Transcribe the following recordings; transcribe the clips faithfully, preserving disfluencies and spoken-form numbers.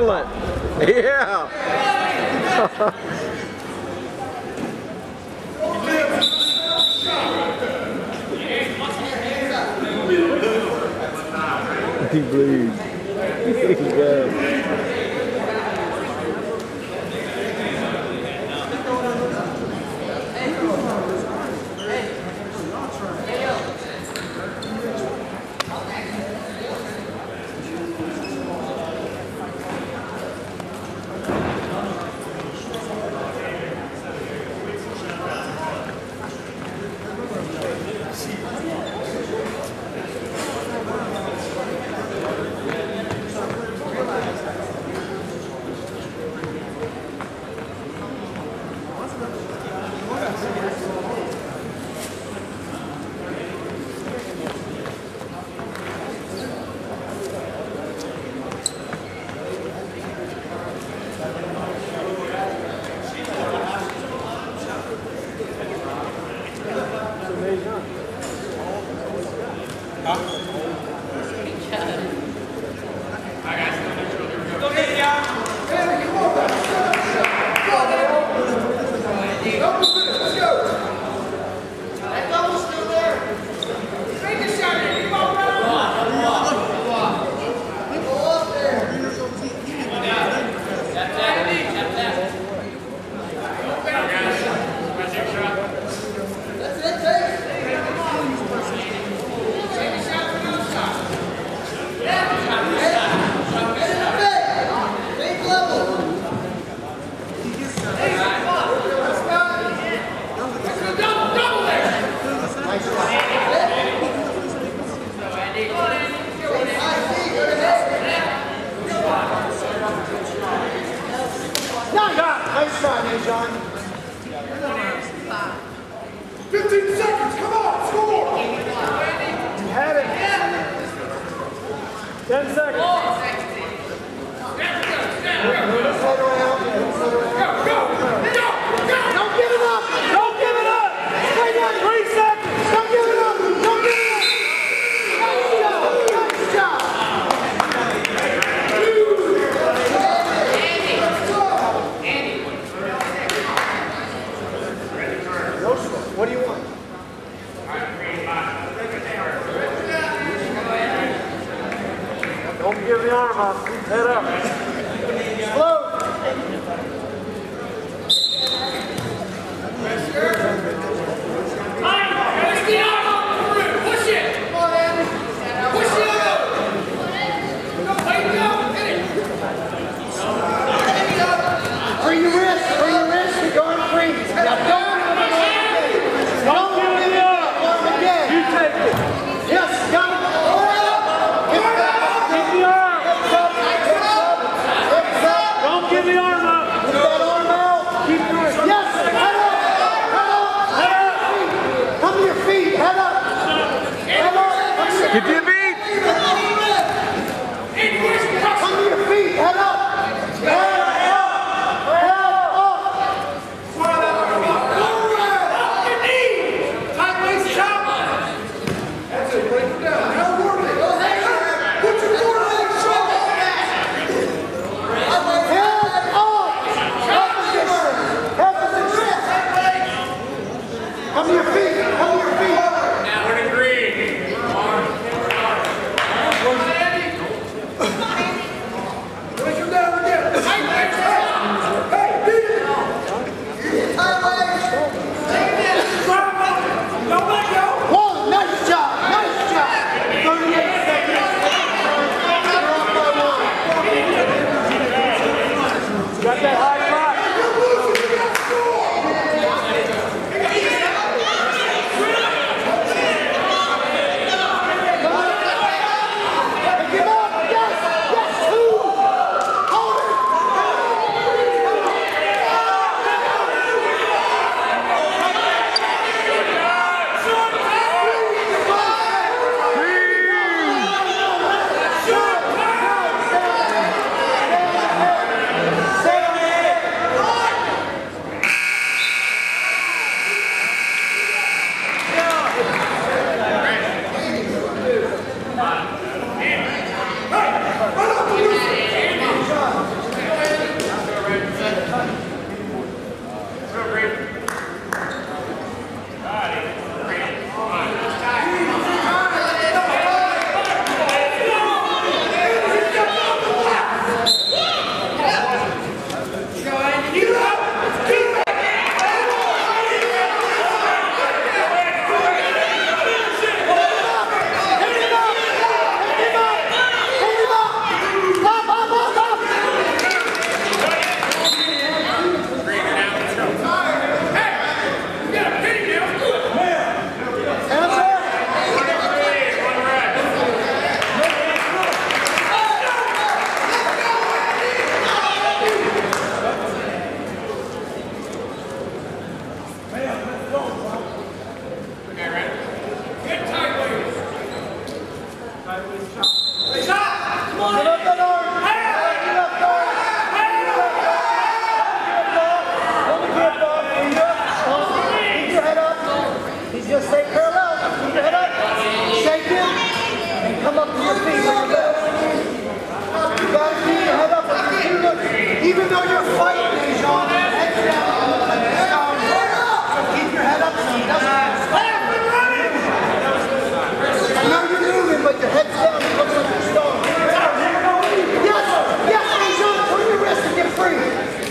Excellent. Yeah. He bleeds. There you go. Nice try, Nasion. fifteen seconds, come on, score! You had it. ten seconds. Go, go, go! Don't give it up! Don't give it up! Stay down, three seconds! Don't give it up! Don't give it up! Nice job! Nice job! What do you want? Don't give the arm up. Head up. Slow. Push the arm up through. Push it. Push it up. Wait, go. Hit it. Bring your wrist. Bring your wrist. You're going free. Now don't. Don't give it up! Again! You take it! Yes, got it! Keep the arm! Don't give the arm up! Keep that arm out! Keep doing it! Yes! Head up! Head up! Come to your feet! Head up! Head up! Keep your feet! Come to your feet! Head up! Head up! Come to your feet! Come to your feet! Now we're in green. Keep your head up. Shake it. And come up to your feet when you're back. You gotta keep your head up. Even though you're fighting, Nasion, head down. Keep your head up so he doesn't stop. I know you're moving, but your head's down. It looks like you're stalling. Yes, yes, Nasion. Turn your wrist and get free.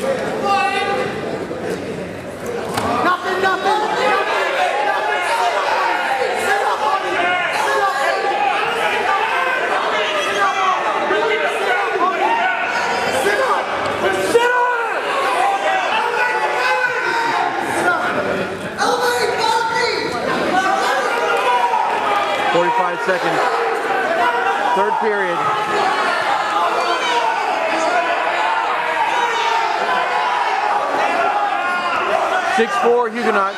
Nothing, nothing. forty-five seconds. Third period. six four Huguenot.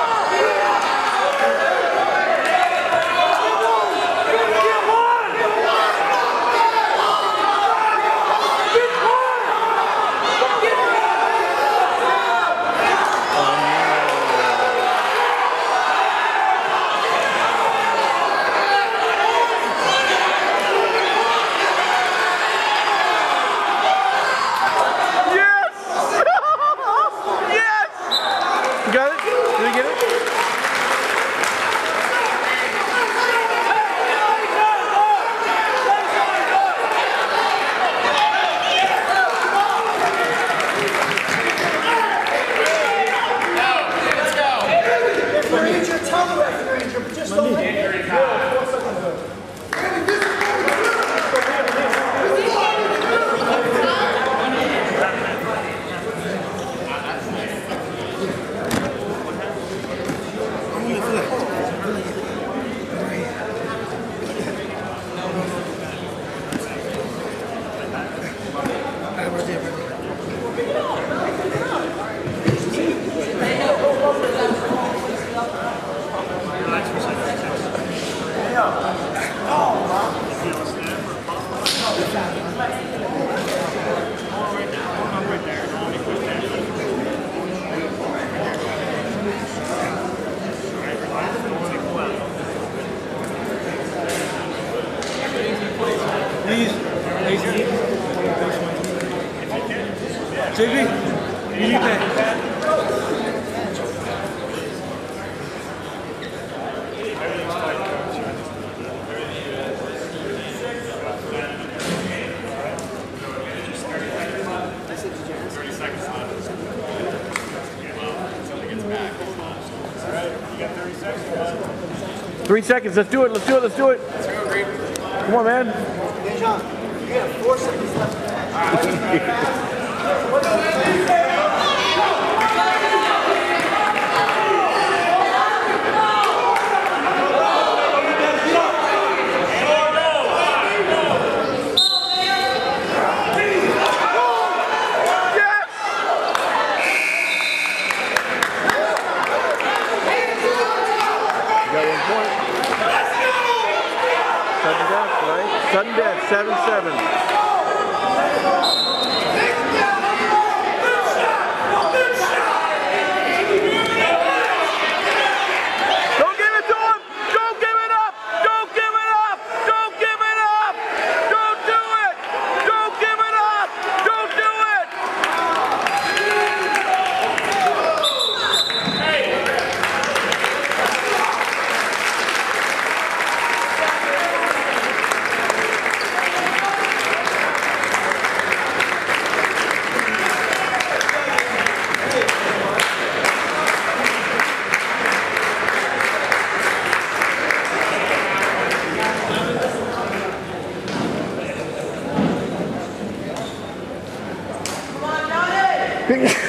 J B, you need that. thirty seconds left. Something gets back. All right, you got thirty seconds. Three seconds. Let's do it. Let's do it. Let's do it. Let's go, Reed. Come on, man. Nasion, you got four seconds left. Sudden death, seven seven. Don't give it to him! Don't give it up! Don't give it up! Don't give it up! Don't do it! Don't give it up! Don't do it! Come on, Johnny!